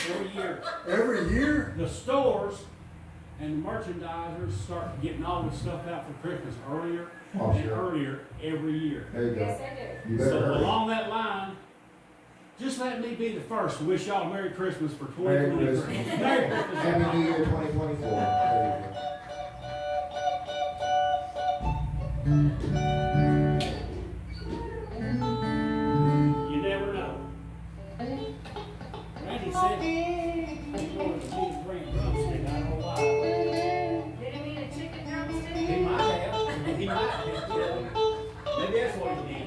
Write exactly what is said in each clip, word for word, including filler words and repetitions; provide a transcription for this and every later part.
every year. Every year? The stores and the merchandisers start getting all this stuff out for Christmas earlier Oh, and sure. earlier every year. There you go. Yes, they do. You better So hurry. along that line, just let me be the first to wish y'all Merry Christmas for Merry twenty twenty-three. Christmas. Merry Christmas. Happy New Year twenty twenty-four. There You never know. Randy said he's going to see his bring a drumstick. I don't know why. Did he mean a chicken drumstick? He might have. He might have. Yeah. Maybe that's what he did.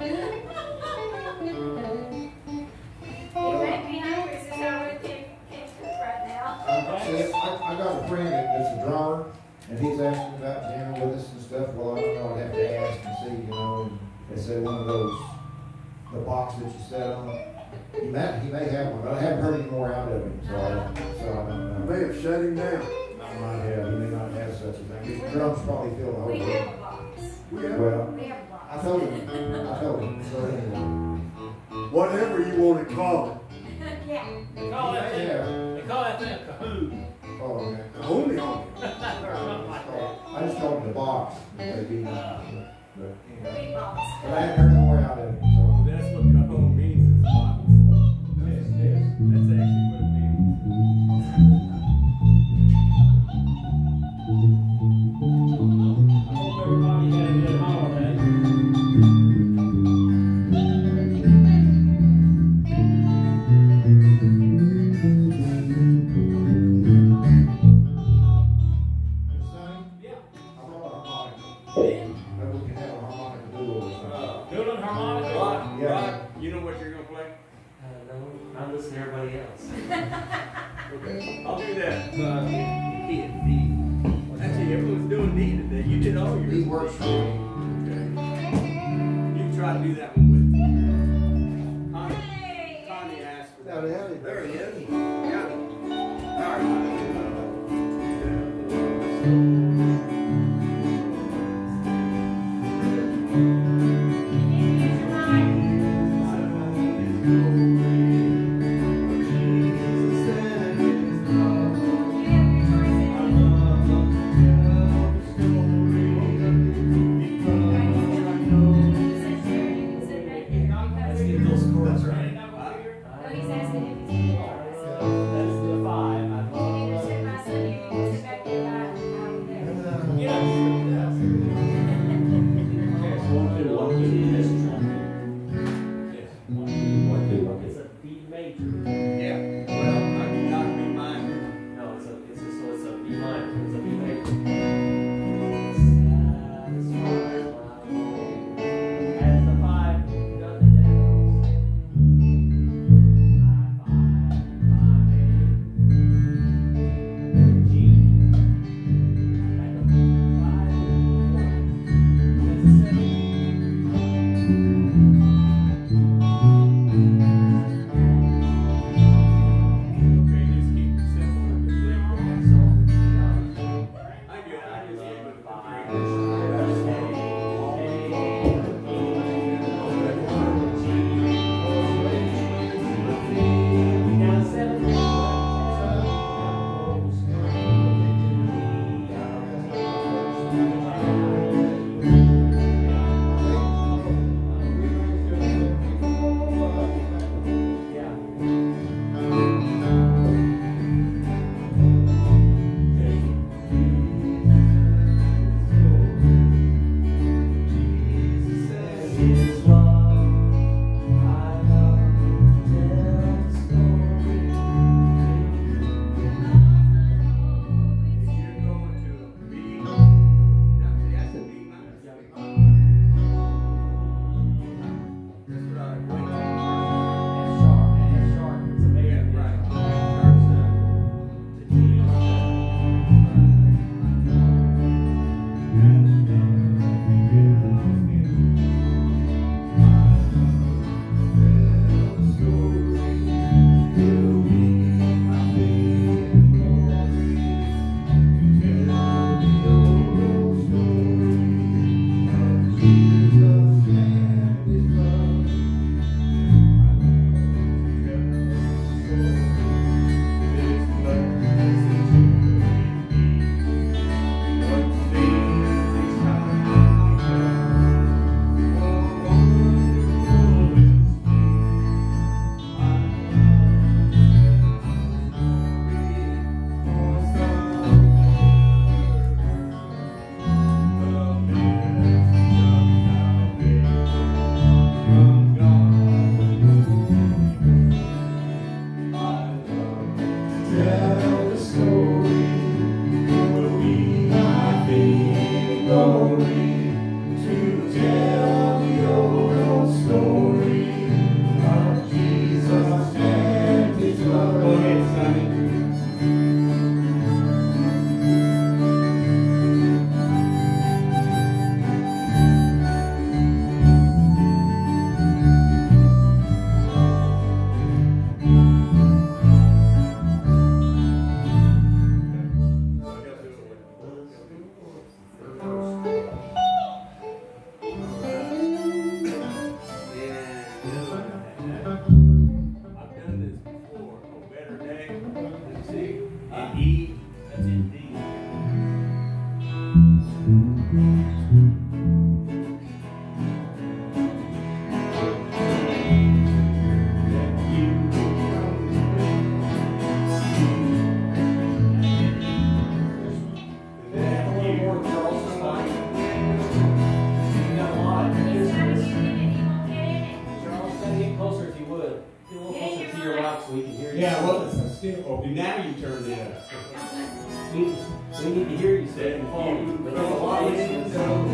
He may be hungry since I really can't, can't cook right now. you go. See, I, I got a friend that- that's a drummer, and he's asking about dinner with us and stuff. Well, I don't know. I'd have to ask and see, you know. And they say one of those, the box that you set on. He may, he may have one, but I haven't heard any more out of him, so I, so I don't know. May have shut him down. I might have. He may not have such a thing. His drums probably fill the whole We room. have a box. We have, Well, We have a box. I told him. I told him. So anyway. whatever you want to call it. Yeah. They call that thing, Yeah. they call that thing a cahoon. Oh, okay. Only on Or something like that. I just told him the box. Maybe not. But anyway. Big box. But I haven't heard no more out of him. So. That's what cajon means, is box. Yes, yes. That's actually what it means. I hope everybody had a good holiday. Sonny, Yeah. I brought a harmonica. Yeah. Maybe we can have a harmonica duo or something. Uh, Building harmonica. Rod, Yeah. Rod, you know what you're gonna play? Uh, no, I listen to everybody else. Okay, I'll do that. Uh, key and D. Actually, everyone's doing D today. You did all yours. He works for me. You can try to do that one with Connie. Hey! Connie asked for Now, that. the hell he- There he is. Got it. All right. Let's get those chords right. No, he's asking if he's what I mean? Yeah, well, it's a still. Oh, now you turned it up. We, we need to hear you say it and follow you. But there's a lot of listeners.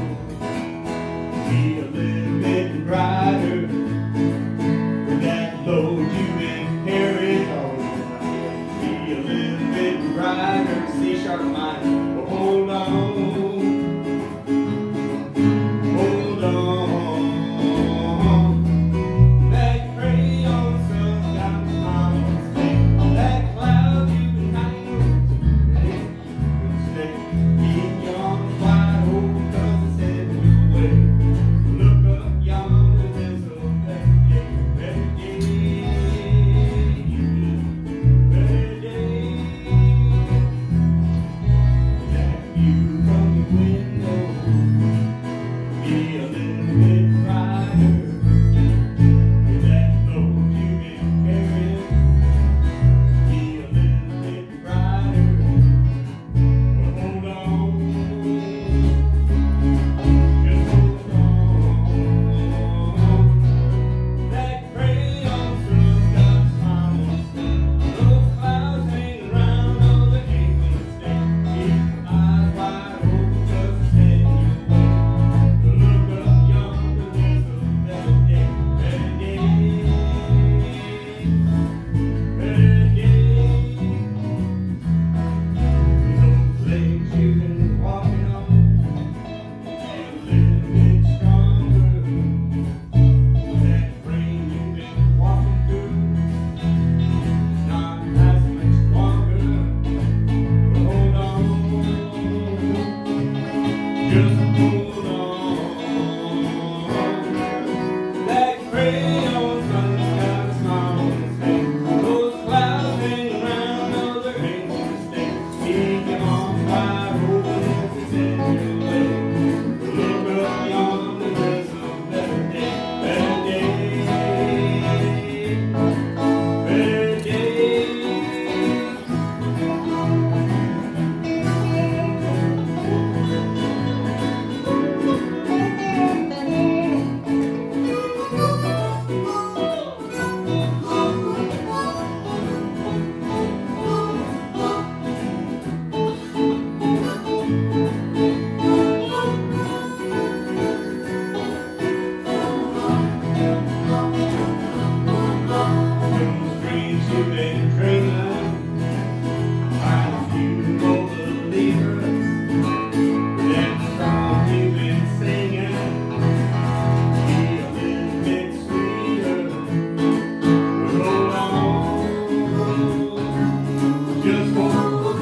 Be a little bit brighter. That load you've been carrying. Be a little bit brighter. C sharp minor. But hold on. Hold on. That crayon sun got a smile on his face. That cloud you've been hiding. Stay. Keep your arms wide open 'cause it's heading your way. Look up yonder, there's a better day, better day, better day. That view from your window, be a little bit brighter. That load you've been carrying, be a little bit brighter. But hold on. Just hold on. That crayon sun got a smile on his face. Those clouds hang around, oh, they ain't gonna stay. Keep your eyes wide open 'cause it's heading your way. Look up yonder, there's a better day, better day, better day. Those legs you've been walking on, a little bit stronger. That brain you've been walking through, not as much longer. But hold on, just hold on. That crayon sun's got a smile on his face. Those clouds hang around, no, there ain't gonna stay. Keep your arms wide open as it's in your way. Look up yonder, there's a better day, better day, better day. Those dreams you've been dreaming, find a few more believers. That song you've been singing, be a little bit sweeter. But hold on, just hold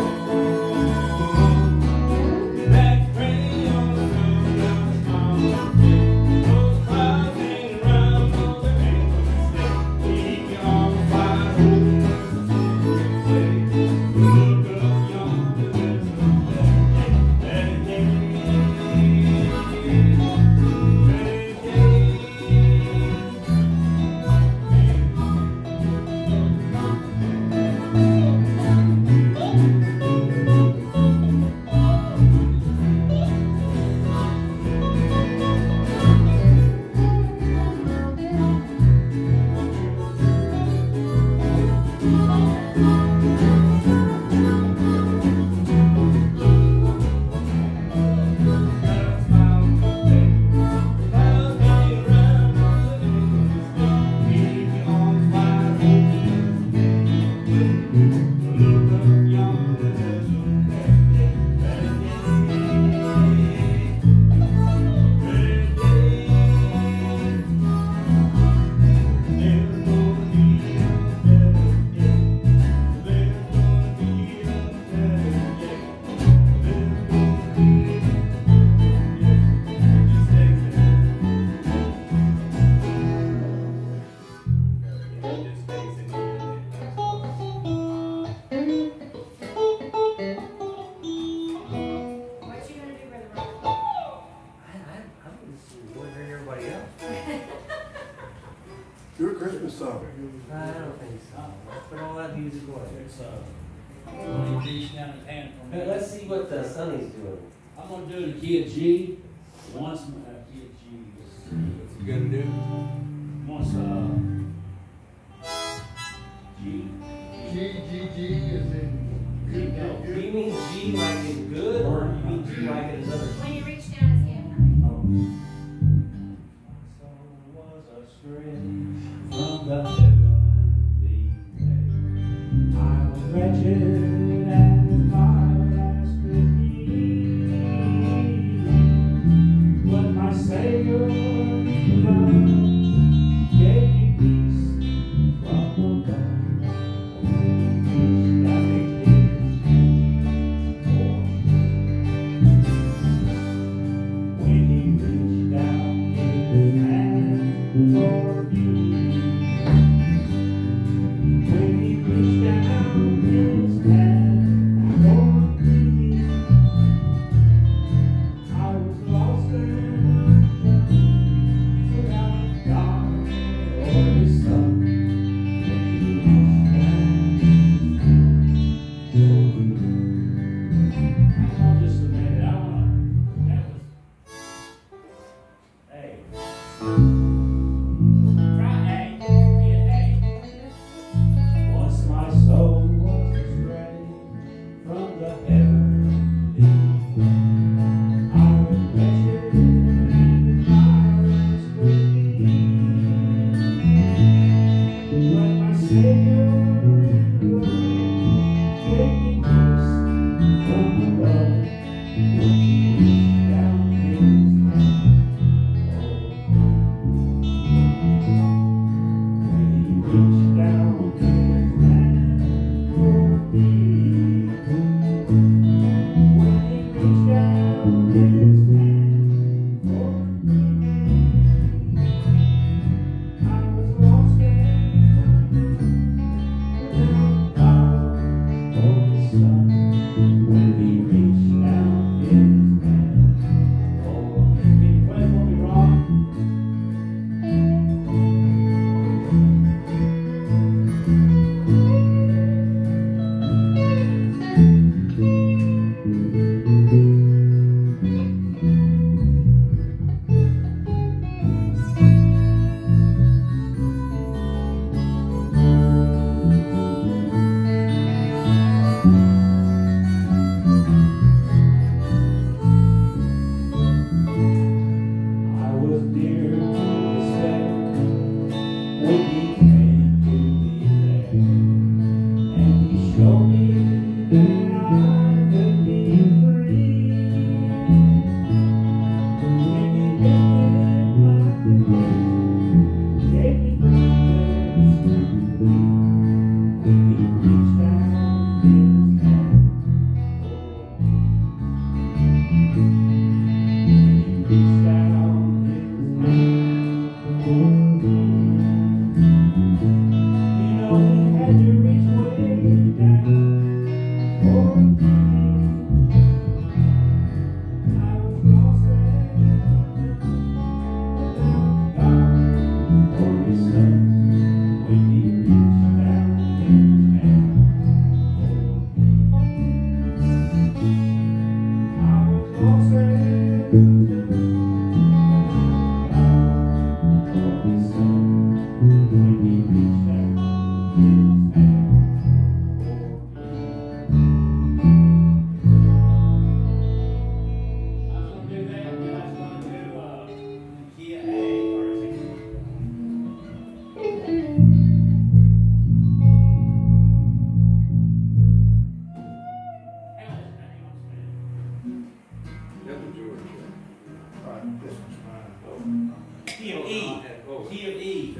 on. That crayon sun got a smile on his face. Those clouds hang around, no, there ain't gonna stay. Keep your arms wide open 'cause it's in your way. Look up yonder, there's a better day, better day, better Keep your arms wide open. It's, uh, when he reached down his hand for me. Hey, let's see what uh, Sonny's doing. I'm gonna do the key of G. Once, uh, key of G. What's he gonna do? Once, uh, G. G, G, G is in good, Do good, good. you mean G like in good, or do you mean G like in another? When you reach down his hand, Oh. My soul was astray from the heavenly way. I was wretched and my last reprieve. But my Savior love gave me peace from above. When he reached down his hand for me, when he reached down his hand for me, I was lost and undone, without God or His Son. When he reached down his hand for me. Hold on just a minute. I wanna. That was. Hey. Try A. Get A. Once my soul was astray from the heavenly way. I was wretched and my last reprieve. But my Savior gave me peace from above. When he reached down his hand. When he reached down his hand for me. When he reached down his hand for me. I was lost and without God or His Son. When he reached down his hand for me. Can you play for me, Ron? I was near to despair when he came to me there, and he showed me that I could be free. When he lifted my hand, gave me confidence to believe. When he reached down his hand for me. When he reached down his hand for me. You know he had to reach way down for me. I was lost and without God or His Son. When he reached down his hand for me. I was lost and without God or His Son. When he reached down his hand for me. I was gonna do that, and I was gonna do uh, key of A, or is it? Hang on, hang on just a minute. That was yours. All right, this one's mine. Key of E. Oh. Key of E.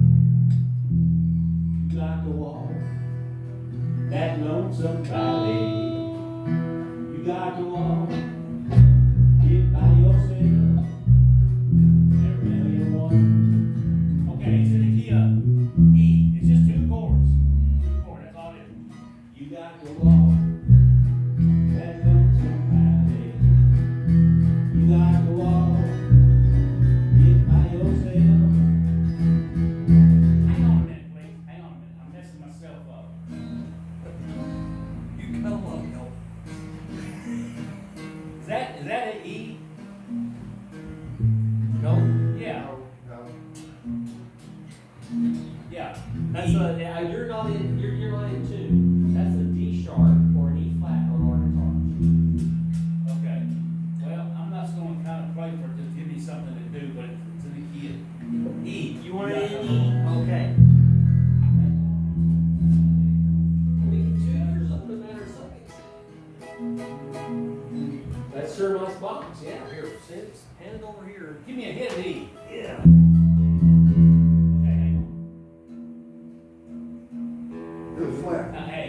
You got to walk that lonesome valley. You got to walk it by yourself. There really one. Okay, it's in the key of E. It's just two chords. Two chords, that's all it is. You got to walk that lonesome valley. You got to walk it by yourself. Hang on a minute, please. Hang on a minute. I'm messing myself up. sure nice box. Yeah, here, sit, hand it over here. Give me a hit, E. Yeah. Okay, hang Do a flat. on. Uh, hey.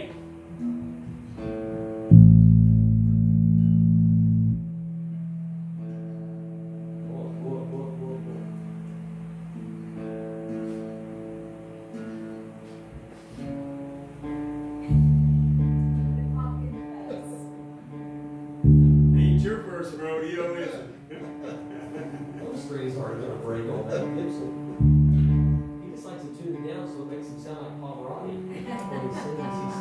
Whoa, whoa, whoa, whoa, whoa. Ain't your first rodeo, is it? Those strings aren't gonna break on that Gibson. He just likes to tune it down so it makes him sound like Pavarotti when he sings. He's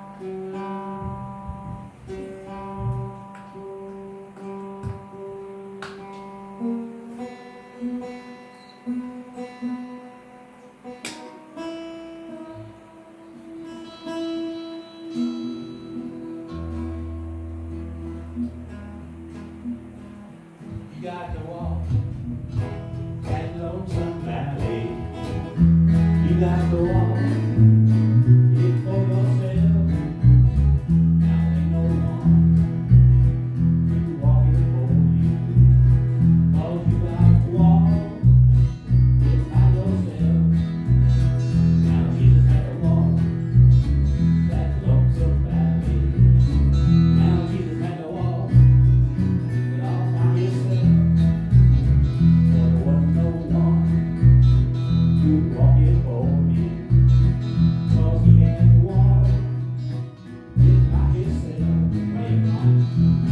You got to walk that lonesome valley. You got to walk it for yourself. Now ain't no one to walk it for you. 'Cause you got to walk it by yourself. Now Jesus had to walk that lonesome valley. Now Jesus had to walk it all by himself. There wasn't no one to walk it for me. 'Cause he had to walk it by himself. Hey, come on.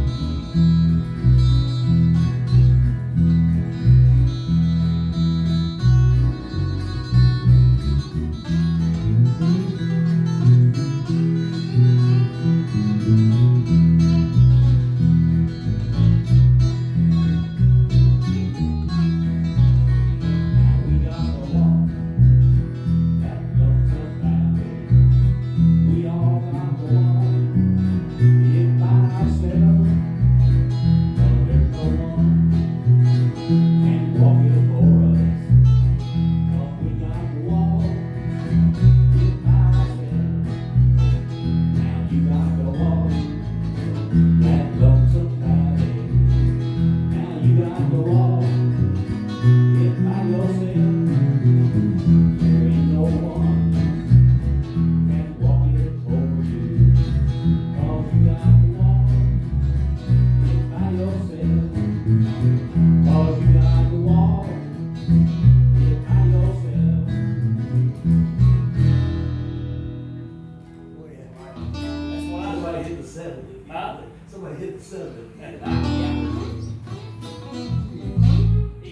Now we gotta walk that lonesome valley. We all got to walk it by ourselves. 'Cause there's no one can walk it for us. 'Cause we got to walk it by ourselves. Now you got to walk that lonesome valley. Now you got to walk it by yourself. There ain't no one can walk it for you. 'Cause you got to walk it by yourself. 'Cause you got to walk it by yourself. That's what I somebody like. hit the seventy. Huh? Somebody hit the seventy. E.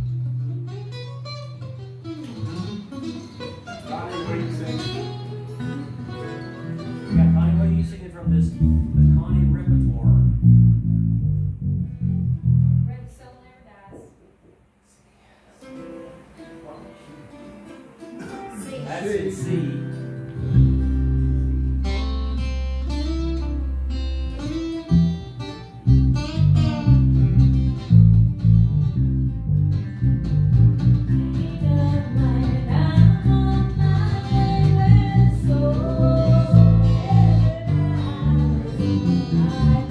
Connie, what are you singing? Yeah, Connie, what are you singing from this, the Connie repertoire? Red soul never dies. See. That's in C. I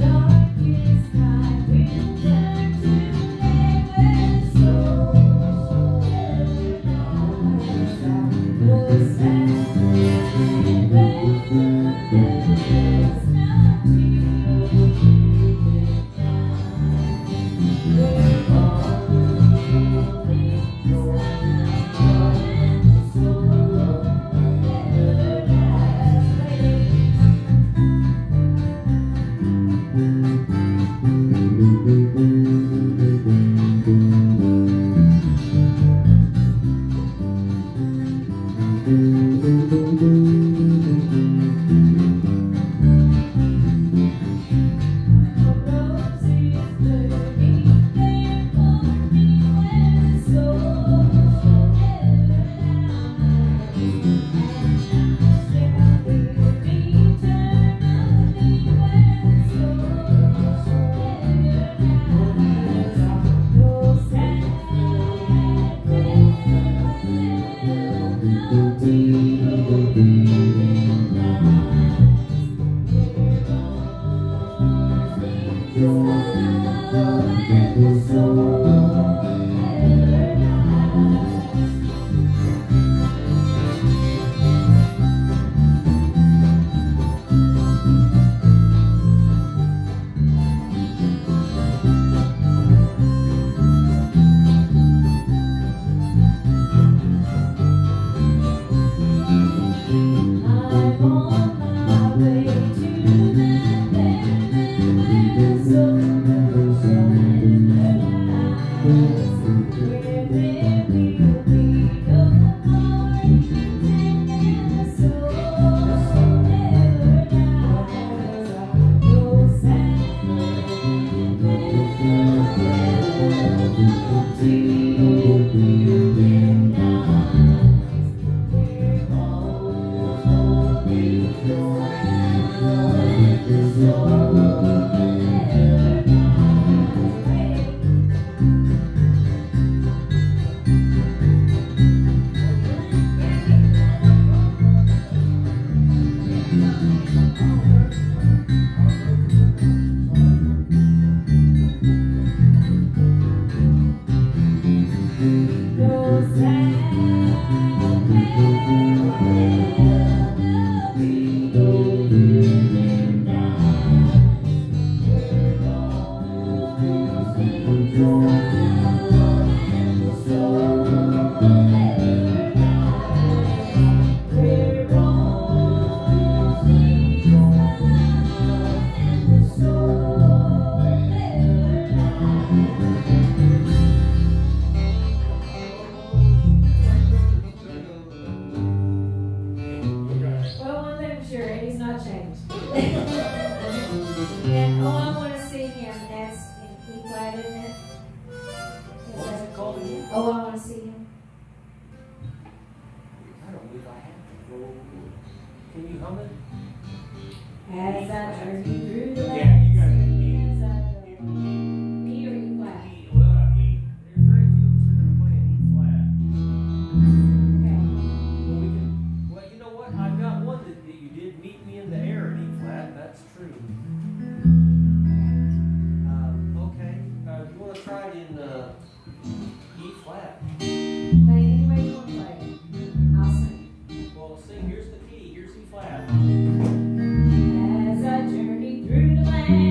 As I journey through the land.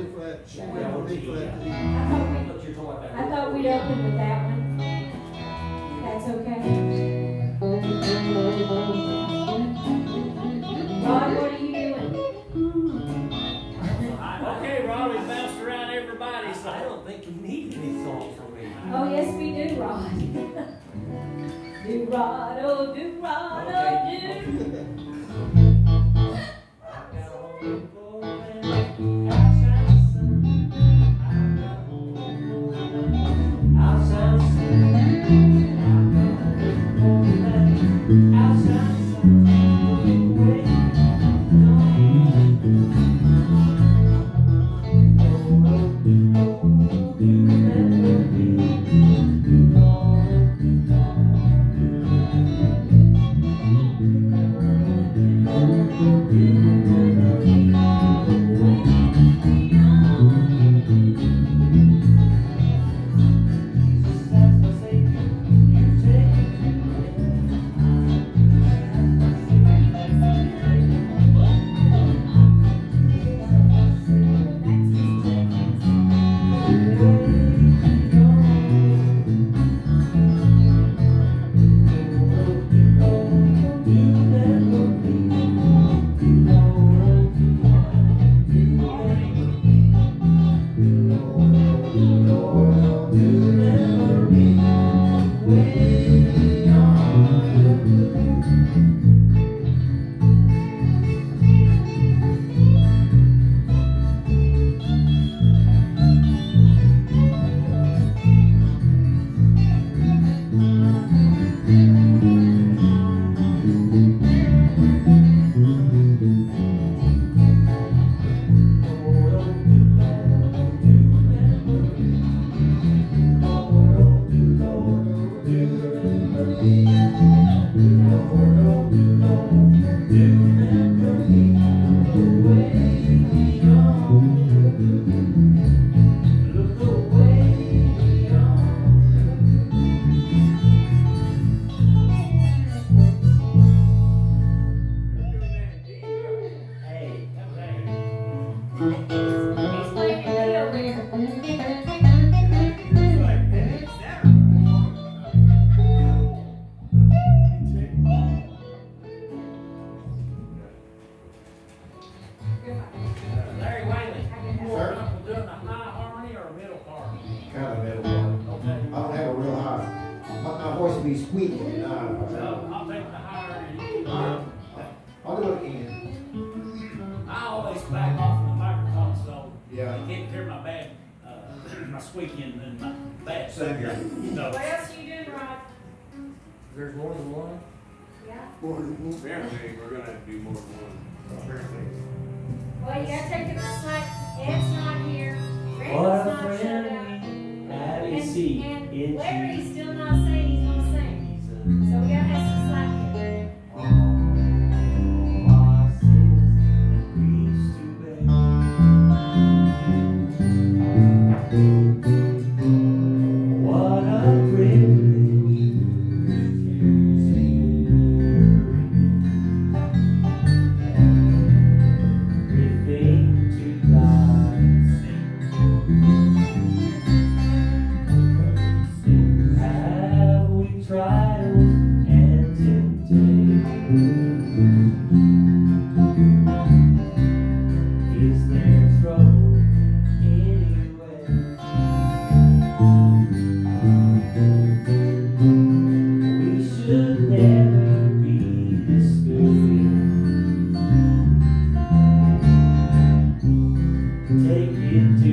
D flat, she Yeah, went on D yeah. flat. D. I thought we, But you're talking about that. I thought we'd open with that one. That's okay. Rod, what are you doing? Okay, Rod, we bounced around everybody, so I don't think you need any songs from me. Oh, yes, we do, Rod. Do Rod, oh, do Rod, oh, do. Larry Whaley. Sir? We're doing a high harmony or a middle harmony? Kind of middle one. Okay. I don't have a real high. My, my voice will be squeaky, you know. So I'll take the higher and you can. I'll do it again. I always back off the microphone so Yeah. you can't hear my bad, uh, my squeaking and my bad. Same here. So, What else are you doing, Rod? There's more than one. Yeah? Apparently, we're gonna have to do more than one. Well, you gotta take it slack. Ed's not here. Randy's What a not showed friend up. have a And, seat and in Larry's still not saying he's gonna sing. So we gotta have some slack here. What a privilege everything to God sing. Have we trials and temptations? Is there trouble anywhere? We should never be discouraged. Take it to